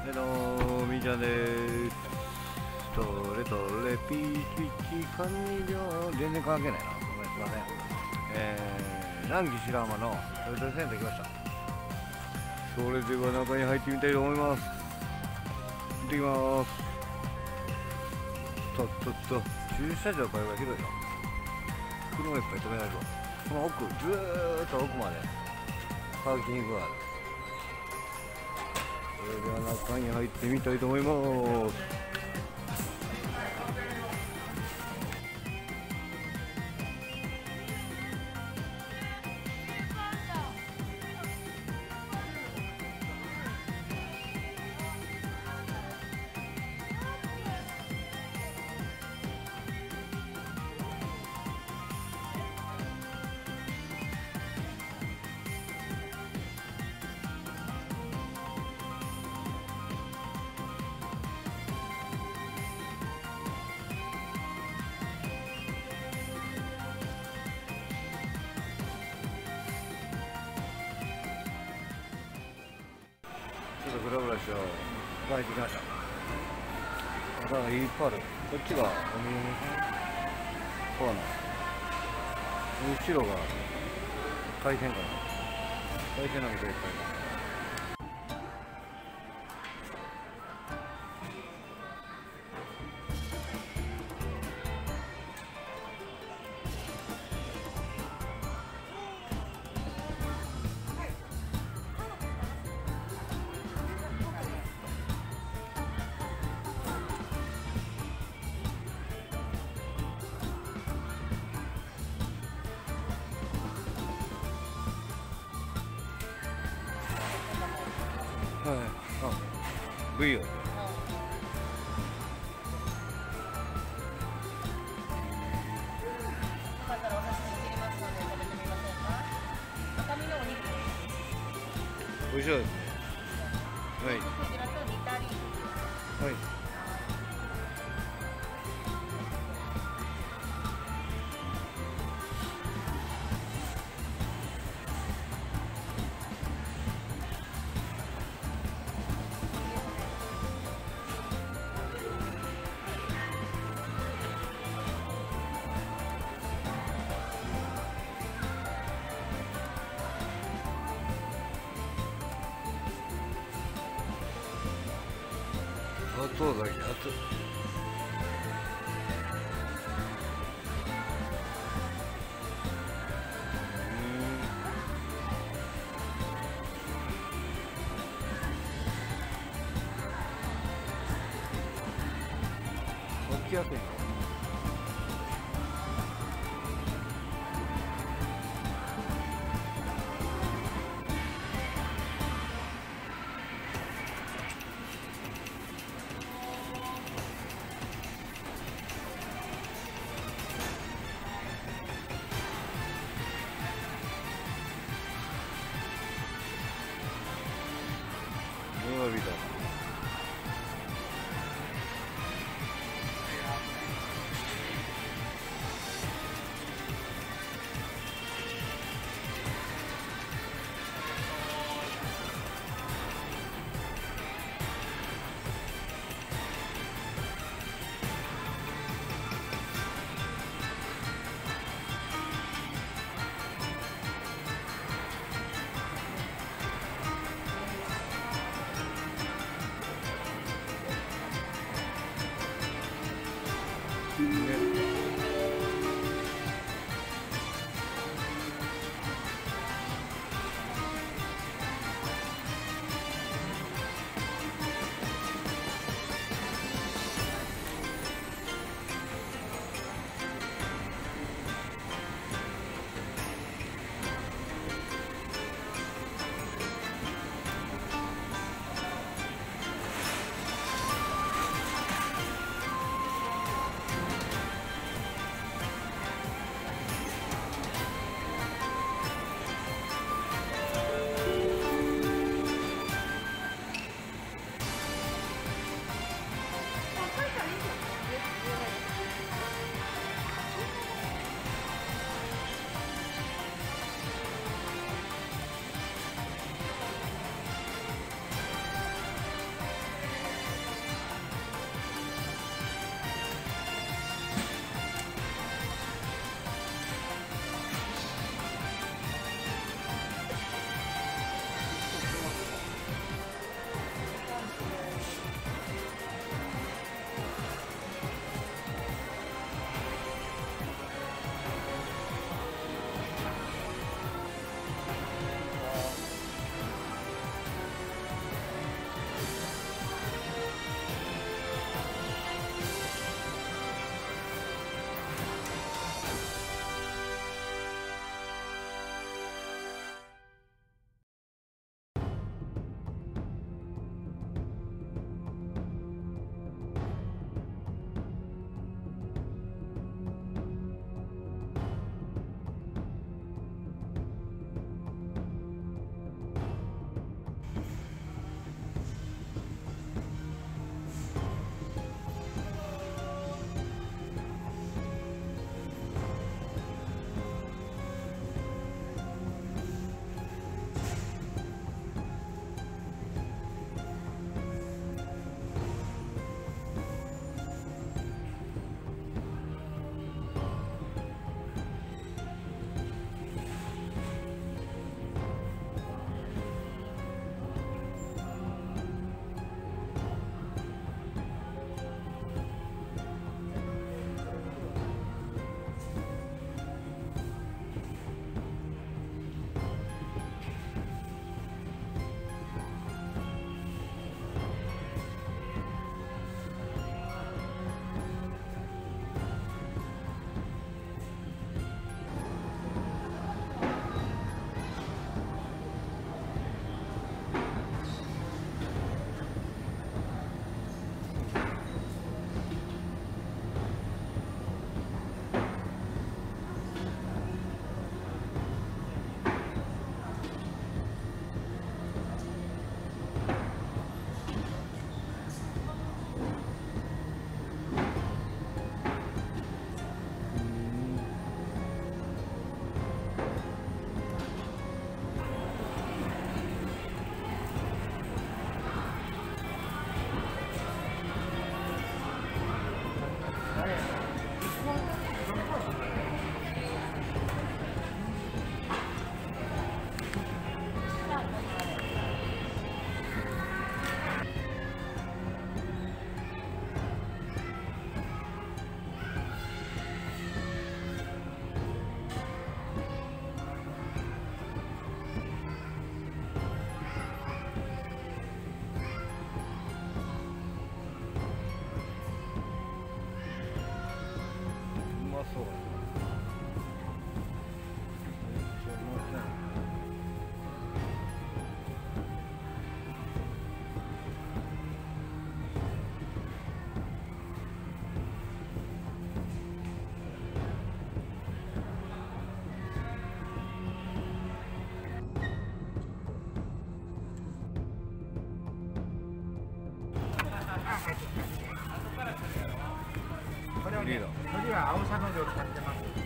みーちゃんでーす。どれどれピーチピチ完了。全然関係ないな。ごめんすいません。南紀白浜のトヨタセンター来ました。それでは中に入ってみたいと思います。行ってきます。駐車場からが広いな。車いっぱい止められるわ。この奥、ずーっと奥までパーキングがある。それでは中に入ってみたいと思います。ちょっとブラブラして帰ってきました。だからいっぱいある。こっちがお土産コーナー。後ろが海鮮かな。海鮮なんかいっぱいある。はい、あ、V よ。美味しそうですね。はい。はい。後だけ後。起きやすいの。みたいな。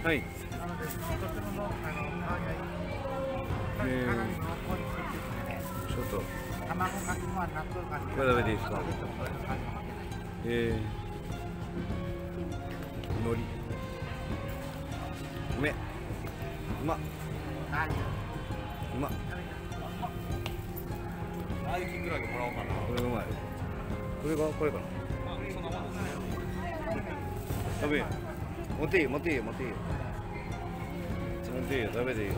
はい。 なので、とてもの、香りがいい。かなり濃厚に作ってですね。 ちょっと。 卵かけご飯納豆感じ。 これ食べていいですか。海苔。うめ。うまっ。うまっ。 ああいうキングラゲもらおうかな。 これうまい。これがこれかな。 そんなもんですね。 食べ。持っていいよ持っていいよ持っていいよ。持っていいよ食べていいよ。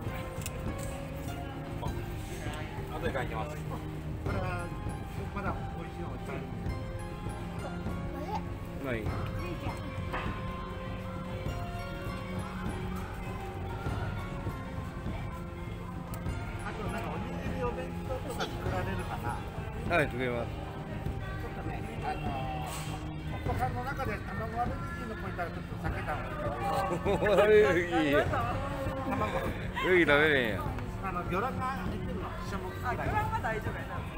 後で買いに行きます。 これはまだ美味しいのがいっぱいある。 うまい。 あとなんかおにぎりお弁当とか作られるかな。 はい作ります。 ちょっとね、お子さんの中で卵アレルギーの子いたらちょっと避けた方がいいけど。 アレルギー。 卵。 アレルギー食べれんやん。 魚卵が入ってるの。シャモあ、魚卵は大丈夫やな。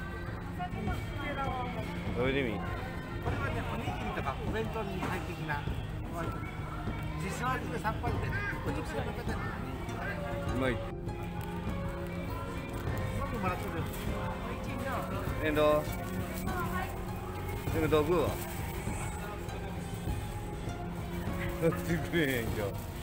食べてみ。 これはね、おにぎりとかお弁当に最適な。実際味でさっぱりでね、お肉が食べてるのに。 うまい。 飲んでもらってる。 どう食うわ。作れへん今日。